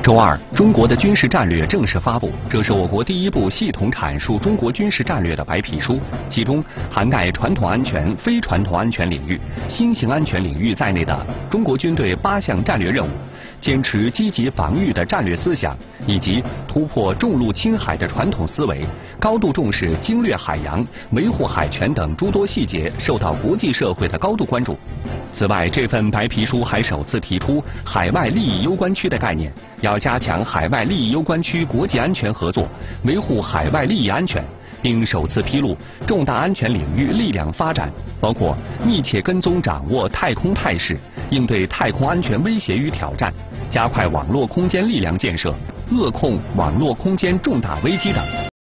周二，中国的军事战略正式发布，这是我国第一部系统阐述中国军事战略的白皮书，其中涵盖传统安全、非传统安全领域、新型安全领域在内的中国军队8项战略任务，坚持积极防御的战略思想，以及突破重陆轻海的传统思维，高度重视经略海洋、维护海权等诸多细节受到国际社会的高度关注。此外，这份白皮书还首次提出海外利益攸关区的概念，要加强海外利益攸关区国际安全合作，维护海外利益安全，并首次披露重大安全领域力量发展，包括密切跟踪掌握太空态势，应对太空安全威胁与挑战，加快网络空间力量建设，扼控网络空间重大危机等。